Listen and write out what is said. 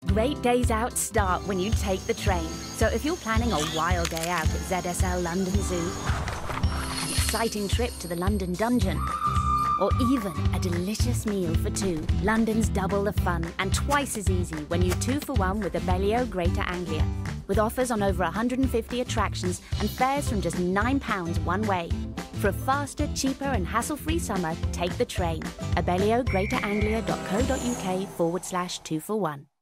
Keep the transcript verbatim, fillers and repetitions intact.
Great days out start when you take the train. So if you're planning a wild day out at Z S L London Zoo, an exciting trip to the London Dungeon, or even a delicious meal for two, London's double the fun and twice as easy when you two for one with Abelio Greater Anglia. With offers on over one hundred fifty attractions and fares from just nine pounds one way. For a faster, cheaper and hassle-free summer, take the train. abelio greater anglia dot co dot uk forward slash two for one.